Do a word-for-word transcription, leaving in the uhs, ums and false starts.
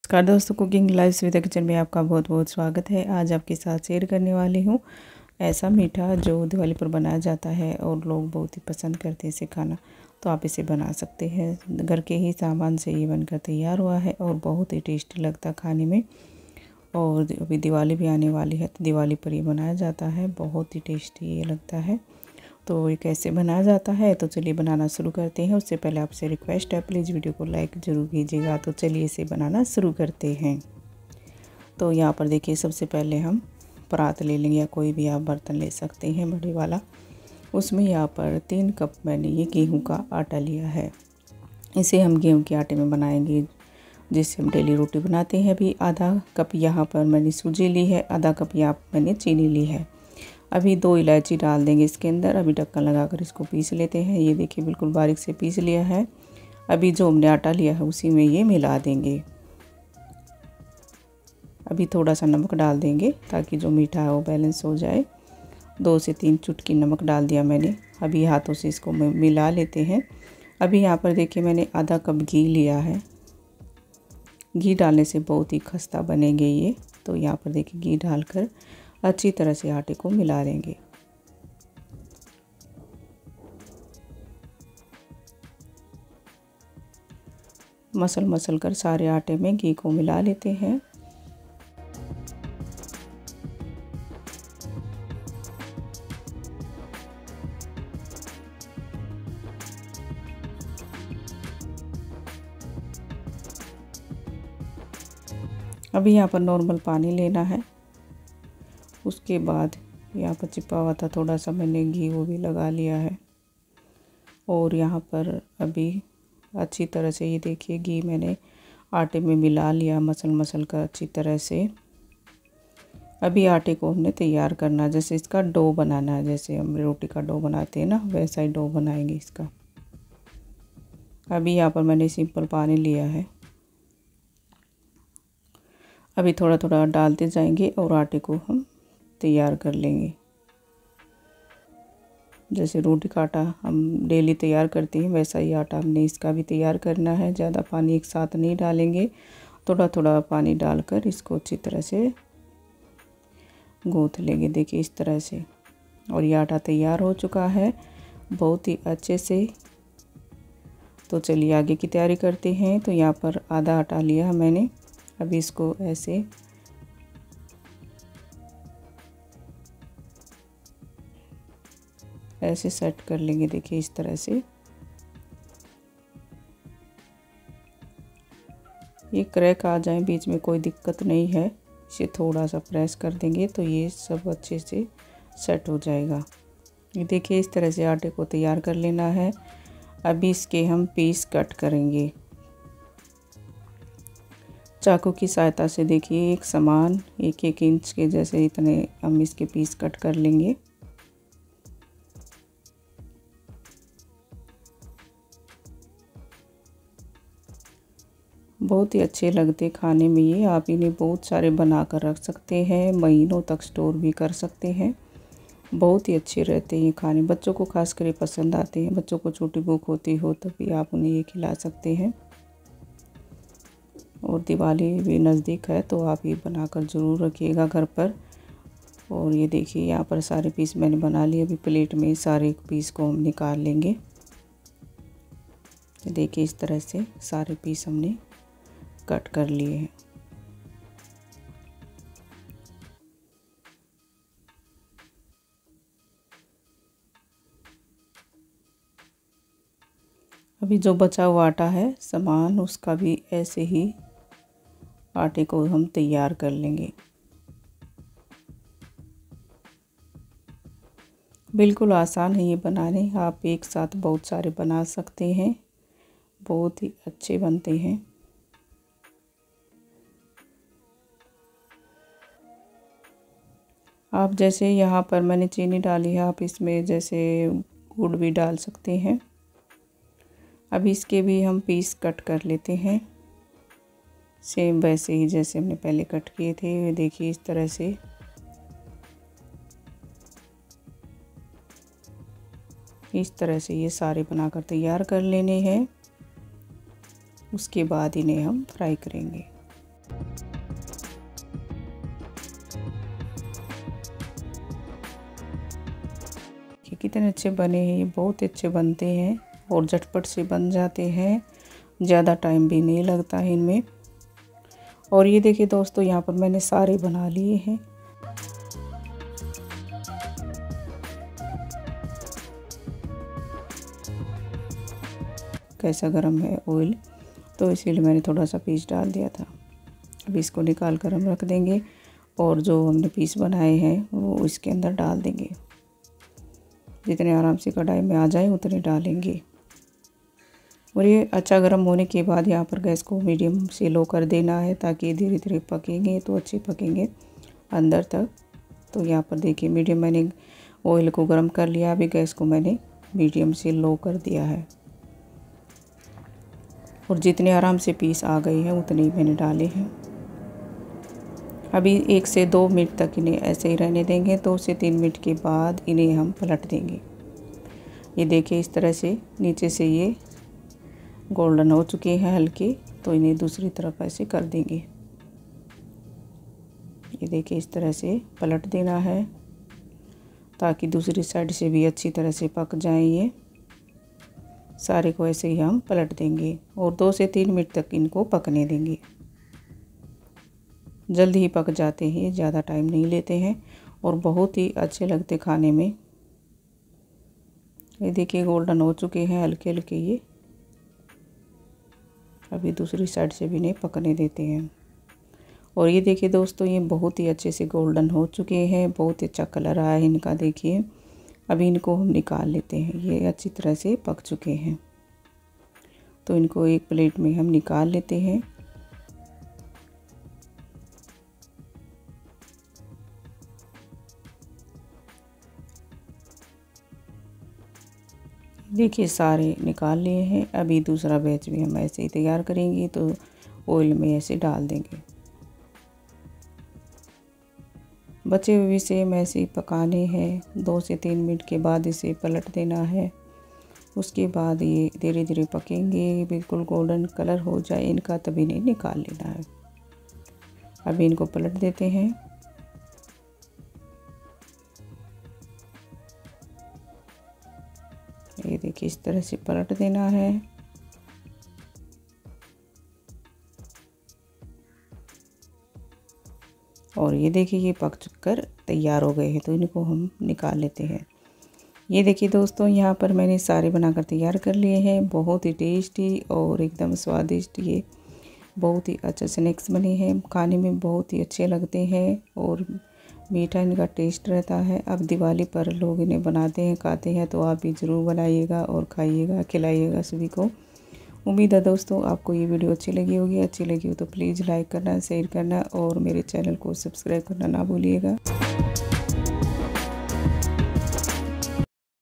नमस्कार दोस्तों, cooking live सुविधा किचन में आपका बहुत बहुत स्वागत है। आज आपके साथ शेयर करने वाली हूँ ऐसा मीठा जो दिवाली पर बनाया जाता है और लोग बहुत ही पसंद करते हैं इसे खाना। तो आप इसे बना सकते हैं। घर के ही सामान से ये बनकर तैयार हुआ है और बहुत ही टेस्टी लगता खाने में। और अभी दिवाली भी आने वाली है तो दिवाली पर ये बनाया जाता है, बहुत ही टेस्टी ये लगता है। तो ये कैसे बनाया जाता है, तो चलिए बनाना शुरू करते हैं। उससे पहले आपसे रिक्वेस्ट है, प्लीज़ वीडियो को लाइक ज़रूर कीजिएगा। तो चलिए इसे बनाना शुरू करते हैं। तो यहाँ पर देखिए, सबसे पहले हम परात ले लेंगे या कोई भी आप बर्तन ले सकते हैं बड़े वाला। उसमें यहाँ पर तीन कप मैंने ये गेहूं का आटा लिया है। इसे हम गेहूं के आटे में बनाएंगे जिससे हम डेली रोटी बनाते हैं। अभी आधा कप यहाँ पर मैंने सूजी ली है, आधा कप यहाँ पर मैंने चीनी ली है। अभी दो इलायची डाल देंगे इसके अंदर। अभी ढक्कन लगाकर इसको पीस लेते हैं। ये देखिए बिल्कुल बारीक से पीस लिया है। अभी जो हमने आटा लिया है उसी में ये मिला देंगे। अभी थोड़ा सा नमक डाल देंगे ताकि जो मीठा है वो बैलेंस हो जाए। दो से तीन चुटकी नमक डाल दिया मैंने। अभी हाथों से इसको मिला लेते हैं। अभी यहाँ पर देखिए मैंने आधा कप घी लिया है। घी डालने से बहुत ही खस्ता बनेंगे ये। तो यहाँ पर देखिए घी डालकर अच्छी तरह से आटे को मिला लेंगे। मसल मसल कर सारे आटे में घी को मिला लेते हैं। अभी यहाँ पर नॉर्मल पानी लेना है। उसके बाद यहाँ पर चिपा हुआ था थोड़ा सा मैंने घी वो भी लगा लिया है। और यहाँ पर अभी अच्छी तरह से ये देखिए घी मैंने आटे में मिला लिया, मसल मसल कर अच्छी तरह से। अभी आटे को हमने तैयार करना है, जैसे इसका डो बनाना है, जैसे हम रोटी का डो बनाते हैं ना वैसा ही डो बनाएंगे इसका। अभी यहाँ पर मैंने सिंपल पानी लिया है। अभी थोड़ा थोड़ा डालते जाएंगे और आटे को हम तैयार कर लेंगे। जैसे रोटी का आटा हम डेली तैयार करते हैं वैसा ही आटा हमने इसका भी तैयार करना है। ज़्यादा पानी एक साथ नहीं डालेंगे, थोड़ा थोड़ा पानी डालकर इसको अच्छी तरह से गूँथ लेंगे। देखिए इस तरह से। और ये आटा तैयार हो चुका है बहुत ही अच्छे से। तो चलिए आगे की तैयारी करते हैं। तो यहाँ पर आधा आटा लिया मैंने। अभी इसको ऐसे ऐसे सेट कर लेंगे। देखिए इस तरह से। ये क्रैक आ जाए बीच में कोई दिक्कत नहीं है। इसे थोड़ा सा प्रेस कर देंगे तो ये सब अच्छे से सेट हो जाएगा। ये देखिए इस तरह से आटे को तैयार कर लेना है। अभी इसके हम पीस कट करेंगे चाकू की सहायता से। देखिए एक समान एक एक इंच के जैसे इतने हम इसके पीस कट कर लेंगे। बहुत ही अच्छे लगते खाने में ये। आप इन्हें बहुत सारे बना कर रख सकते हैं, महीनों तक स्टोर भी कर सकते हैं। बहुत ही अच्छे रहते हैं खाने, बच्चों को खास कर पसंद आते हैं। बच्चों को छोटी भूख होती हो तभी आप उन्हें ये खिला सकते हैं। और दिवाली भी नज़दीक है तो आप ये बनाकर ज़रूर रखिएगा घर पर। और ये देखिए यहाँ पर सारे पीस मैंने बना लिए। अभी प्लेट में सारे पीस को हम निकाल लेंगे। देखिए इस तरह से सारे पीस हमने कट कर लिए हैं। अभी जो बचा हुआ आटा है सामान, उसका भी ऐसे ही आटे को हम तैयार कर लेंगे। बिल्कुल आसान है ये बनाने। आप एक साथ बहुत सारे बना सकते हैं, बहुत ही अच्छे बनते हैं। आप जैसे यहाँ पर मैंने चीनी डाली है, आप इसमें जैसे गुड़ भी डाल सकते हैं। अभी इसके भी हम पीस कट कर लेते हैं सेम वैसे ही जैसे हमने पहले कट किए थे। देखिए इस तरह से। इस तरह से ये सारे बनाकर तैयार कर लेने हैं। उसके बाद इन्हें हम फ्राई करेंगे। कितने अच्छे बने हैं, ये बहुत अच्छे बनते हैं और झटपट से बन जाते हैं, ज़्यादा टाइम भी नहीं लगता है इनमें। और ये देखिए दोस्तों, यहाँ पर मैंने सारे बना लिए हैं। कैसा गरम है ऑयल, तो इसीलिए मैंने थोड़ा सा पीस डाल दिया था। अब इसको निकाल कर हम रख देंगे और जो हमने पीस बनाए हैं वो इसके अंदर डाल देंगे। जितने आराम से कढ़ाई में आ जाए उतने डालेंगे। और ये अच्छा गर्म होने के बाद यहाँ पर गैस को मीडियम से लो कर देना है, ताकि धीरे धीरे पकेंगे तो अच्छे पकेंगे अंदर तक। तो यहाँ पर देखिए मीडियम मैंने ऑयल को गर्म कर लिया। अभी गैस को मैंने मीडियम से लो कर दिया है और जितने आराम से पीस आ गए हैं उतने ही मैंने डाले हैं। अभी एक से दो मिनट तक इन्हें ऐसे ही रहने देंगे। दो से तीन मिनट के बाद इन्हें हम पलट देंगे। ये देखिए इस तरह से नीचे से ये गोल्डन हो चुके हैं हल्के, तो इन्हें दूसरी तरफ ऐसे कर देंगे। ये देखिए इस तरह से पलट देना है ताकि दूसरी साइड से भी अच्छी तरह से पक जाएं। ये सारे को ऐसे ही हम पलट देंगे और दो से तीन मिनट तक इनको पकने देंगे। जल्दी ही पक जाते हैं, ज़्यादा टाइम नहीं लेते हैं और बहुत ही अच्छे लगते खाने में। ये देखिए गोल्डन हो चुके हैं हल्के हल्के ये। अभी दूसरी साइड से भी नहीं पकने देते हैं। और ये देखिए दोस्तों, ये बहुत ही अच्छे से गोल्डन हो चुके हैं, बहुत अच्छा कलर आया है इनका। देखिए अभी इनको हम निकाल लेते हैं। ये अच्छी तरह से पक चुके हैं, तो इनको एक प्लेट में हम निकाल लेते हैं। देखिए सारे निकाल लिए हैं। अभी दूसरा बैच भी हम ऐसे ही तैयार करेंगे, तो ऑयल में ऐसे डाल देंगे। बचे हुए भी सेम ऐसे ही पकाने हैं। दो से तीन मिनट के बाद इसे पलट देना है। उसके बाद ये धीरे धीरे पकेंगे, बिल्कुल गोल्डन कलर हो जाए इनका, तभी इन्हें निकाल लेना है। अभी इनको पलट देते हैं। ये देखिए इस तरह से पलट देना है। और ये देखिए ये पक कर तैयार हो गए हैं, तो इनको हम निकाल लेते हैं। ये देखिए दोस्तों, यहाँ पर मैंने सारे बनाकर तैयार कर लिए हैं। बहुत ही टेस्टी और एकदम स्वादिष्ट ये बहुत ही अच्छा स्नैक्स बने हैं। खाने में बहुत ही अच्छे लगते हैं और मीठा इनका टेस्ट रहता है। अब दिवाली पर लोग इन्हें बनाते हैं, खाते हैं, तो आप भी ज़रूर बनाइएगा और खाइएगा, खिलाइएगा सभी को। उम्मीद है दोस्तों आपको ये वीडियो अच्छी लगी होगी। अच्छी लगी हो तो प्लीज़ लाइक करना, शेयर करना और मेरे चैनल को सब्सक्राइब करना ना भूलिएगा।